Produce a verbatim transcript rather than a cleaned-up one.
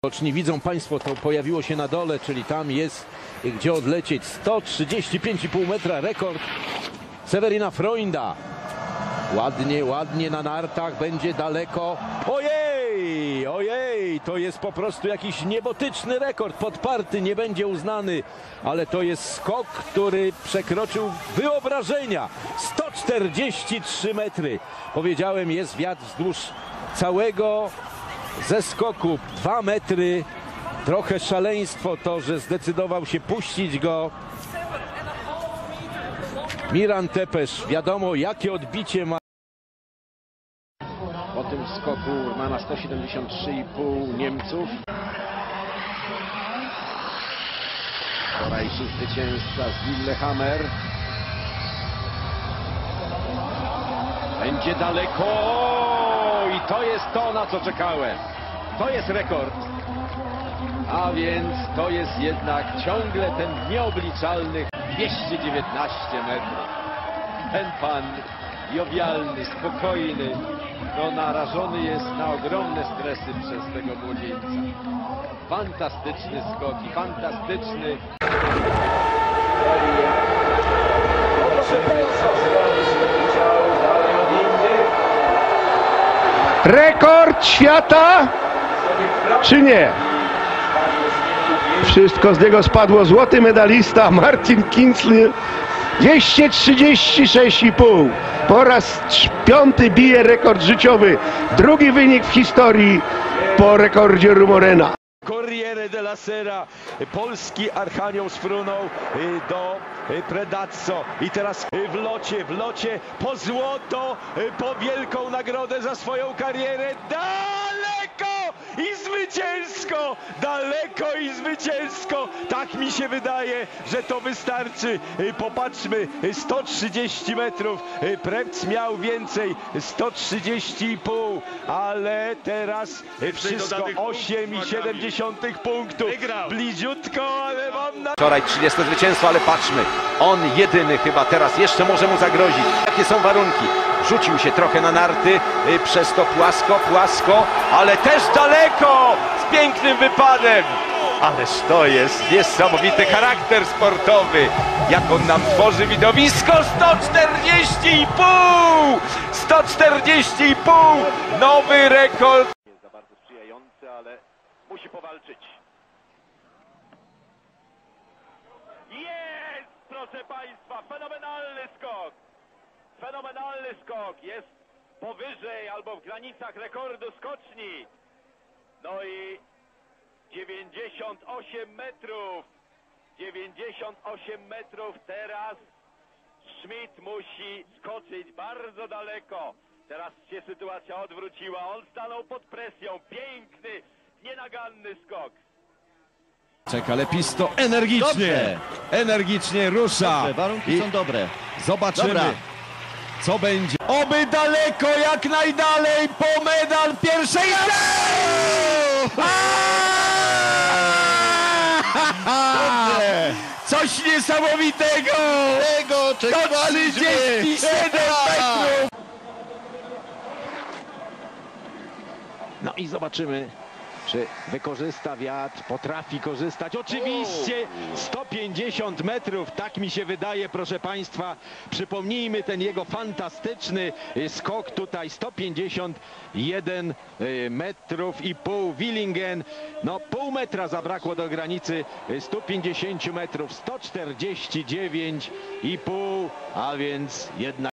Widocznie widzą Państwo, to pojawiło się na dole, czyli tam jest gdzie odlecieć. sto trzydzieści pięć i pół metra rekord Sewerina Freunda. Ładnie, ładnie na nartach, będzie daleko. Ojej, ojej, to jest po prostu jakiś niebotyczny rekord. Podparty nie będzie uznany, ale to jest skok, który przekroczył wyobrażenia. sto czterdzieści trzy metry. Powiedziałem, jest wiatr wzdłuż całego ze skoku. Dwa metry. Trochę szaleństwo to, że zdecydował się puścić go Miran Tepes. Wiadomo, jakie odbicie ma. Po tym skoku ma na sto siedemdziesiąt trzy i pół Niemców. Wczorajszy zwycięzca z Lillehammer. Będzie daleko i to jest to, na co czekałem. To jest rekord. A więc to jest jednak ciągle ten nieobliczalny dwieście dziewiętnaście metrów. Ten pan jowialny, spokojny, no narażony jest na ogromne stresy przez tego młodzieńca. Fantastyczny skok i fantastyczny. Rekord świata, czy nie? Wszystko z niego spadło. Złoty medalista Martin Kinzl. dwieście trzydzieści sześć i pół. Po raz piąty bije rekord życiowy. Drugi wynik w historii po rekordzie Rumorena. Corriere della Sera, polski Archanioł sfrunął do Predazzo i teraz w locie, w locie po złoto, po wielką nagrodę za swoją karierę. Daleko i zwycięsko, daleko i zwycięsko. Tak mi się wydaje, że to wystarczy. Popatrzmy, sto trzydzieści metrów, Prepc miał więcej, sto trzydzieści i pół, ale teraz wszystko osiem i siedemdziesiąt punktów. Bliziutko, ale mam na... Wczoraj trzydzieste zwycięstwo, ale patrzmy, on jedyny chyba teraz jeszcze może mu zagrozić. Jakie są warunki? Rzucił się trochę na narty, przez to płasko, płasko, ale też daleko, z pięknym wypadem. Ależ to jest niesamowity charakter sportowy, jak on nam tworzy widowisko. sto czterdzieści i pół! sto czterdzieści i pół! Nowy rekord. Nie jest za bardzo sprzyjający, ale musi powalczyć. Jest, proszę Państwa, fenomenalny skok. Fenomenalny skok. Jest powyżej albo w granicach rekordu skoczni. No i dziewięćdziesiąt osiem metrów. dziewięćdziesiąt osiem metrów. Teraz Schmidt musi skoczyć bardzo daleko. Teraz się sytuacja odwróciła. On stanął pod presją. Piękny, nienaganny skok. Czeka Lepisto energicznie, Dobrze. energicznie rusza. Dobrze, warunki I są dobre. zobaczymy, Dobra. co będzie. Oby daleko, jak najdalej, po medal pierwszej. Dobrze. Coś niesamowitego! Tego sto trzydzieści czekaliśmy. siedem metrów! No i zobaczymy, czy wykorzysta wiatr, potrafi korzystać. Oczywiście sto pięćdziesiąt metrów, tak mi się wydaje, proszę Państwa. Przypomnijmy ten jego fantastyczny skok tutaj, sto pięćdziesiąt jeden metrów i pół. Willingen, no pół metra zabrakło do granicy stu pięćdziesięciu metrów, sto czterdzieści dziewięć i pół, a więc jednak